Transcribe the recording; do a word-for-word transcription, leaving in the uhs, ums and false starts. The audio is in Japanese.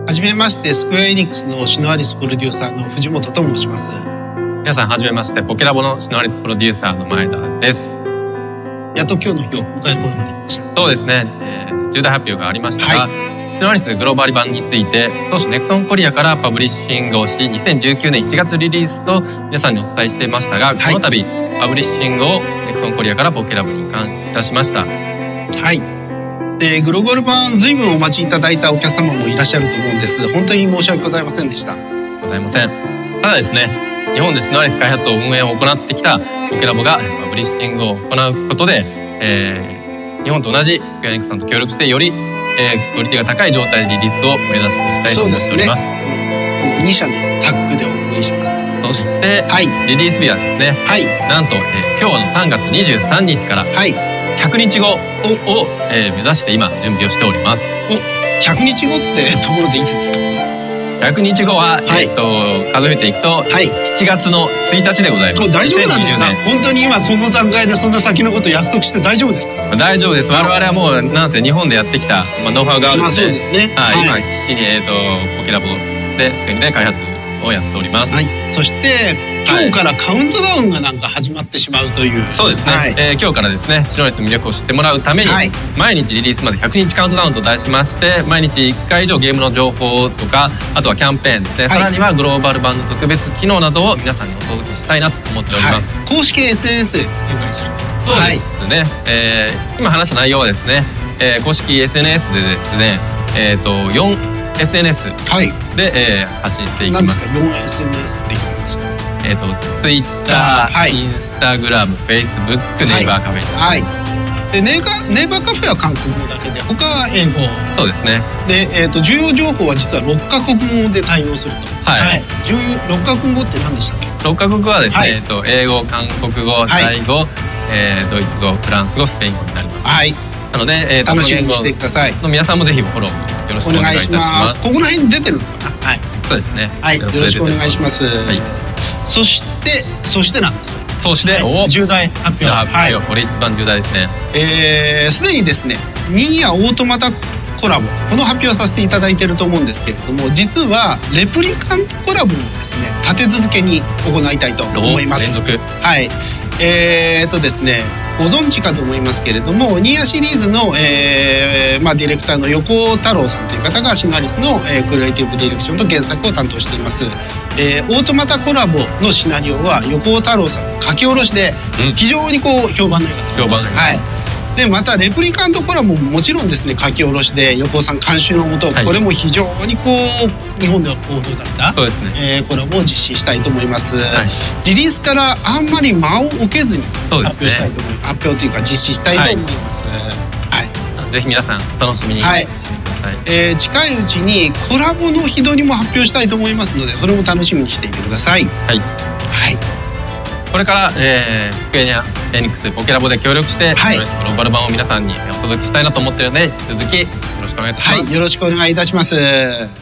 はじめまして、スクエアエニックスのシノアリスプロデューサーの藤本と申します。 皆さんはじめまして、ポケラボのシノアリスプロデューサーの前田です。 やっと今日の日を迎えることができました。 そうですね、えー、重大発表がありましたが、はい、シノアリスグローバル版について当初ネクソンコリアからパブリッシングをし、にせんじゅうきゅうねんしちがつリリースと皆さんにお伝えしていましたが、はい、この度パブリッシングをネクソンコリアからポケラボに移管いたしました。 はい。でグローバル版ずいぶんお待ちいただいたお客様もいらっしゃると思うんです。本当に申し訳ございませんでした。 ございません。ただですね、日本でシノアリス開発を運営を行ってきたポケラボがパブリッシングを行うことで、えー、日本と同じスクエアエニックスさんと協力してより、えー、クオリティが高い状態でリリースを目指していきたいと思っております。 そうですね、このに社のタッグでお送りします。 そして、はい、リリース日はですね、はい、なんと、えー、今日のさんがつにじゅうさんにちから、はい、ひゃくにちごを、えー、目指して今準備をしております。 お、ひゃくにちごってところでいつですか？ ひゃくにちごは、はい、えっと数えていくと、はい、しちがつのついたちでございます。 大丈夫なんですか？本当に今この段階でそんな先のことを約束して大丈夫ですか？ 大丈夫です。我々はもうなんせ日本でやってきた、まあ、ノウハウがあるので、 そうですね。 はい、今必死にえっとポケラボでスクエニで開発をやっております。 はい、そして今日からカウントダウンがなんか始まってしまうという、はい、 そうですね、はい、えー、今日からですねシノアリスの魅力を知ってもらうために、はい、毎日リリースまでひゃくにちカウントダウンと題しまして、毎日いっかい以上ゲームの情報とか、あとはキャンペーンですね、はい、さらにはグローバル版の特別機能などを皆さんにお届けしたいなと思っております。 はい、公式 エスエヌエス で展開する。 そうですね、はい、えー、今話した内容はですね、えー、公式 エスエヌエス でですね、えー、とよんエスエヌエス で、はい、えー、発信していきます。 何ですかよんエスエヌエスって言いました？ えっと Twitter、Instagram、Facebook、ネイバーカフェになります。 でネイバー、ネイバーカフェは韓国語だけで、他は英語。 そうですね。 で、えっと重要情報は実はろっかこくごで対応すると。はい。はい、ろっかこくごって何でしたっけ？ ろっかこくはですね、はい、えっと英語、韓国語、タイ語、はい、えー、ドイツ語、フランス語、スペイン語になります。はい。なので、えー、 楽しみにしてください。 の皆さんもぜひフォローよろしくお願いいたします。 ここら辺に出てるのかな？はい。 そうですね。 はい。よろしくお願いします。はい。そしてそしてなんです。 そして、 はい、重大発表。 はい。これ一番重大ですね。 えー、すでにですね、ニーヤオートマタコラボ、この発表をさせていただいていると思うんですけれども、実はレプリカントコラボもですね、立て続けに行いたいと思います。 連続。 はい。えー、っとですね、ご存知かと思いますけれども、ニーヤシリーズの、えーまあ、ディレクターの横尾太郎さんという方がシノアリスの、えー、クリエイティブディレクションと原作を担当しています。えー、オートマタコラボのシナリオは横尾太郎さんの書き下ろしで非常にこう評判の良かったです。はい。でまたレプリカントコラボももちろんですね、書き下ろしで横尾さん監修のもと、はい、これも非常にこう日本では好評だったそうですね、えー、コラボを実施したいと思います。はい、リリースからあんまり間を置けずに発表したいと思います。発表というか実施したいと思います。はい。 はい、ぜひ皆さんお楽しみにしてください。 えー、近いうちにコラボの日取りも発表したいと思いますので、それも楽しみにしていてください。はい、はい、 これから、えー、スクエニエニックスポケラボで協力して、はい、グローバル版を皆さんにお届けしたいなと思っているので、引き続きよろしくお願いいたします。 はい、よろしくお願いいたします。